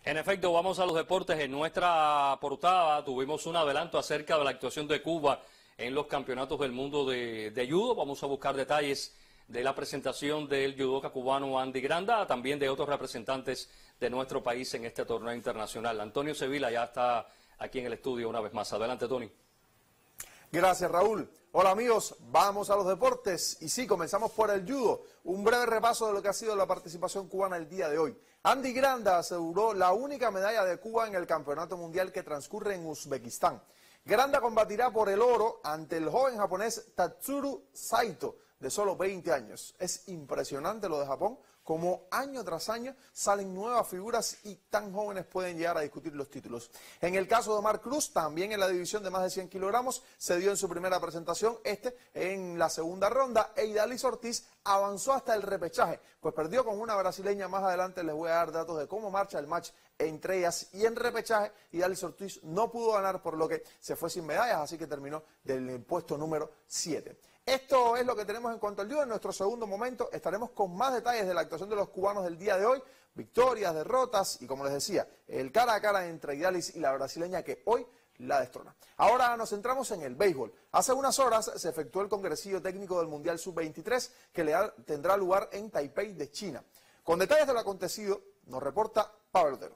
En efecto, vamos a los deportes. En nuestra portada tuvimos un adelanto acerca de la actuación de Cuba en los campeonatos del mundo de judo. Vamos a buscar detalles de la presentación del judoka cubano Andy Granda, también de otros representantes de nuestro país en este torneo internacional. Antonio Sevilla ya está aquí en el estudio una vez más. Adelante, Tony. Gracias, Raúl. Hola amigos, vamos a los deportes y sí, comenzamos por el judo. Un breve repaso de lo que ha sido la participación cubana el día de hoy. Andy Granda aseguró la única medalla de Cuba en el campeonato mundial que transcurre en Uzbekistán. Granda combatirá por el oro ante el joven japonés Tatsuro Saito, de solo 20 años. Es impresionante lo de Japón, como año tras año salen nuevas figuras y tan jóvenes pueden llegar a discutir los títulos. En el caso de Omar Cruz, también en la división de más de 100 kilogramos, se dio en su primera presentación, en la segunda ronda, e Idalis Ortiz avanzó hasta el repechaje, pues perdió con una brasileña. Más adelante les voy a dar datos de cómo marcha el match entre ellas, y en repechaje Idalis Ortiz no pudo ganar, por lo que se fue sin medallas, así que terminó del puesto número 7. Esto es lo que tenemos en cuanto al judo. En nuestro segundo momento estaremos con más detalles de la actuación de los cubanos del día de hoy, victorias, derrotas y, como les decía, el cara a cara entre Idalis y la brasileña que hoy la destrona. Ahora nos centramos en el béisbol. Hace unas horas se efectuó el congresillo técnico del Mundial Sub-23 que tendrá lugar en Taipei de China. Con detalles de lo acontecido nos reporta Pablo Otero.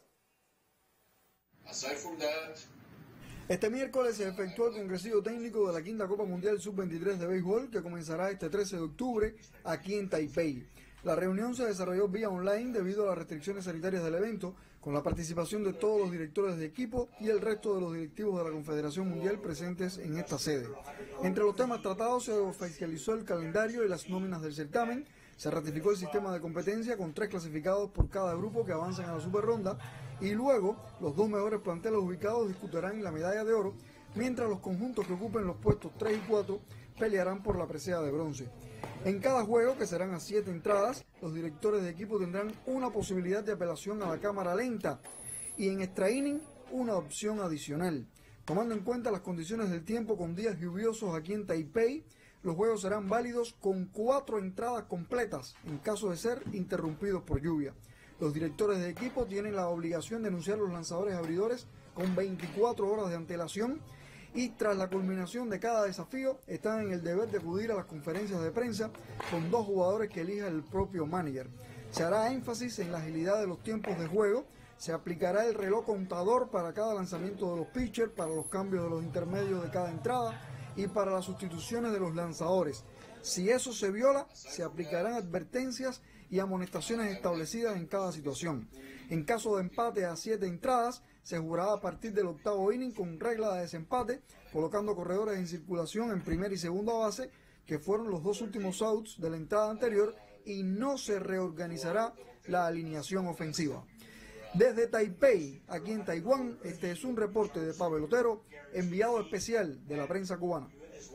Este miércoles se efectuó el congresillo técnico de la quinta Copa Mundial Sub-23 de béisbol, que comenzará este 13 de octubre aquí en Taipei. La reunión se desarrolló vía online debido a las restricciones sanitarias del evento, con la participación de todos los directores de equipo y el resto de los directivos de la Confederación Mundial presentes en esta sede. Entre los temas tratados se oficializó el calendario y las nóminas del certamen, se ratificó el sistema de competencia con 3 clasificados por cada grupo que avanzan a la superronda, y luego los 2 mejores planteles ubicados disputarán la medalla de oro, mientras los conjuntos que ocupen los puestos 3 y 4 pelearán por la presea de bronce. En cada juego, que serán a 7 entradas, los directores de equipo tendrán una posibilidad de apelación a la cámara lenta y en extra inning una opción adicional. Tomando en cuenta las condiciones del tiempo con días lluviosos aquí en Taipei, los juegos serán válidos con 4 entradas completas en caso de ser interrumpidos por lluvia. Los directores de equipo tienen la obligación de anunciar los lanzadores abridores con 24 horas de antelación y tras la culminación de cada desafío están en el deber de acudir a las conferencias de prensa con 2 jugadores que elija el propio manager. Se hará énfasis en la agilidad de los tiempos de juego, se aplicará el reloj contador para cada lanzamiento de los pitchers, para los cambios de los intermedios de cada entrada y para las sustituciones de los lanzadores. Si eso se viola, se aplicarán advertencias y amonestaciones establecidas en cada situación. En caso de empate a 7 entradas, se jugará a partir del 8º inning con regla de desempate, colocando corredores en circulación en primera y segunda base, que fueron los 2 últimos outs de la entrada anterior, y no se reorganizará la alineación ofensiva. Desde Taipei, aquí en Taiwán, este es un reporte de Pablo Otero, enviado especial de la prensa cubana.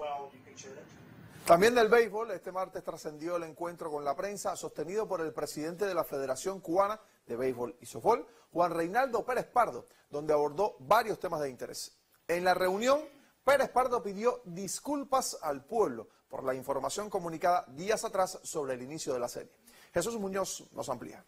También del béisbol, este martes trascendió el encuentro con la prensa sostenido por el presidente de la Federación Cubana de Béisbol y Softbol, Juan Reinaldo Pérez Pardo, donde abordó varios temas de interés. En la reunión, Pérez Pardo pidió disculpas al pueblo por la información comunicada días atrás sobre el inicio de la serie. Jesús Muñoz nos amplía.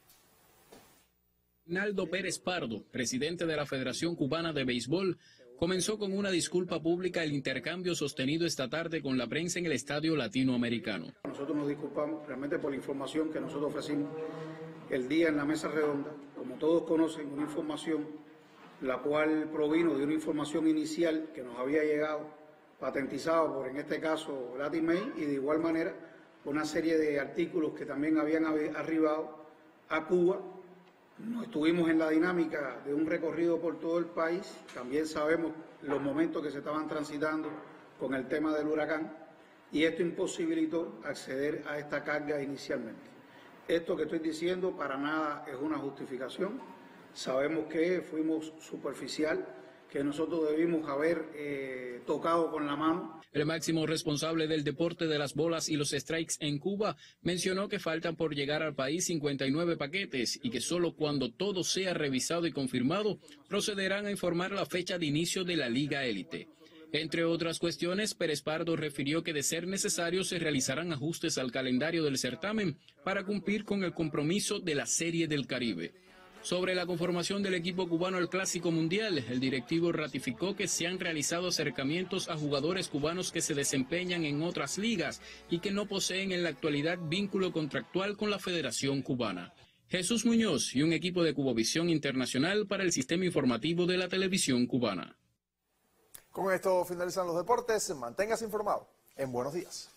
Reinaldo Pérez Pardo, presidente de la Federación Cubana de Béisbol, comenzó con una disculpa pública el intercambio sostenido esta tarde con la prensa en el Estadio Latinoamericano. Nosotros nos disculpamos realmente por la información que nosotros ofrecimos el día en la mesa redonda. Como todos conocen, una información la cual provino de una información inicial que nos había llegado, patentizado por, en este caso, Latimate, y de igual manera una serie de artículos que también habían arribado a Cuba. No estuvimos en la dinámica de un recorrido por todo el país, también sabemos los momentos que se estaban transitando con el tema del huracán, y esto imposibilitó acceder a esta carga inicialmente. Esto que estoy diciendo para nada es una justificación, sabemos que fuimos superficial, que nosotros debimos haber tocado con la mano. El máximo responsable del deporte de las bolas y los strikes en Cuba mencionó que faltan por llegar al país 59 paquetes y que solo cuando todo sea revisado y confirmado procederán a informar la fecha de inicio de la Liga Élite. Entre otras cuestiones, Pérez Pardo refirió que de ser necesario se realizarán ajustes al calendario del certamen para cumplir con el compromiso de la Serie del Caribe. Sobre la conformación del equipo cubano al Clásico Mundial, el directivo ratificó que se han realizado acercamientos a jugadores cubanos que se desempeñan en otras ligas y que no poseen en la actualidad vínculo contractual con la Federación Cubana. Jesús Muñoz y un equipo de Cubovisión Internacional para el Sistema Informativo de la Televisión Cubana. Con esto finalizan los deportes. Manténgase informado en Buenos Días.